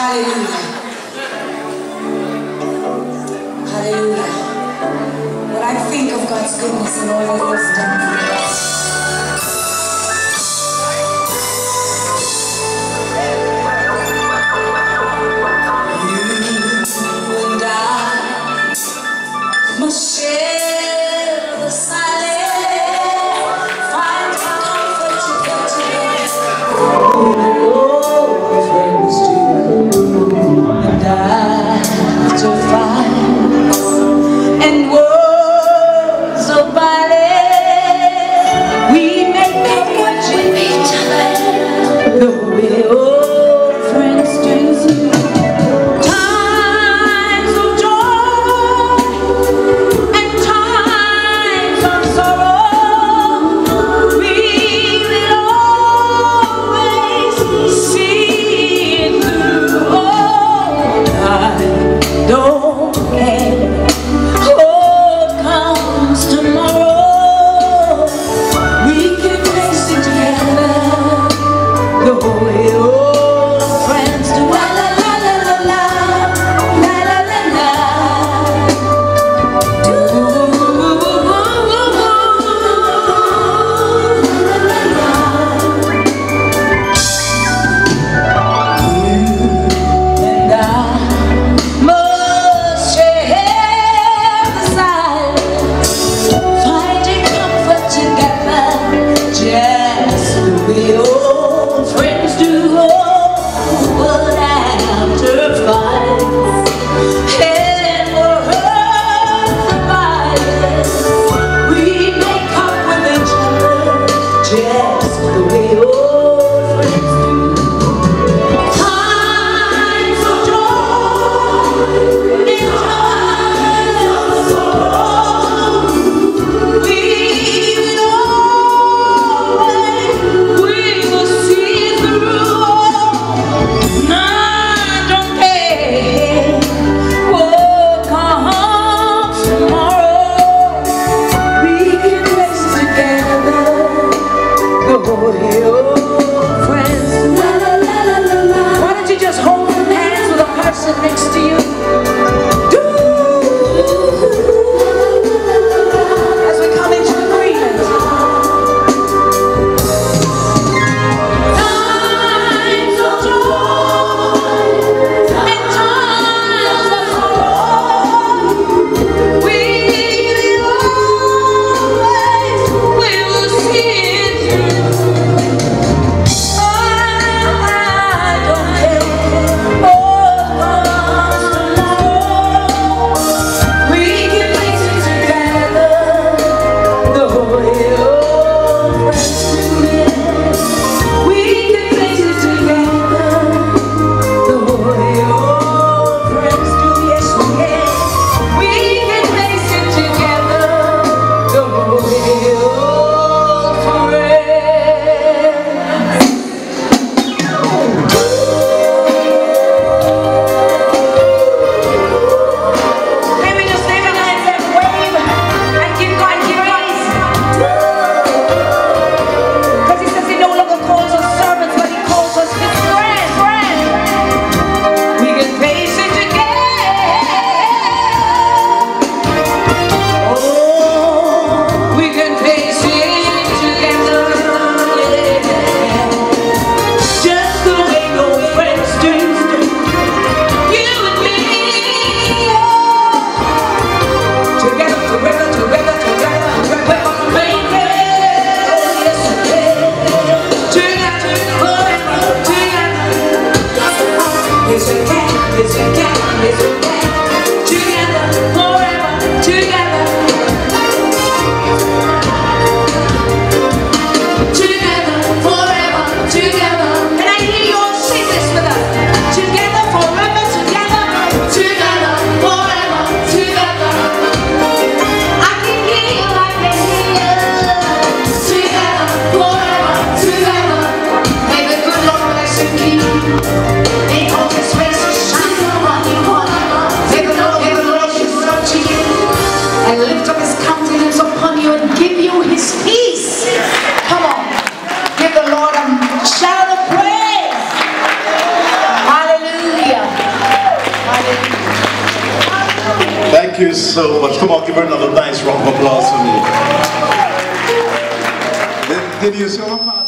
Hallelujah. Hallelujah. When I think of God's goodness and all that He has done for us, you and I must share the silence, find comfort together. Oh, friends do, and I to find, and words of violence, we make comfort with each other. The way old friends do. Times of joy and times of sorrow, we will always you so much. Come on, give her another nice round of applause for me. Did you see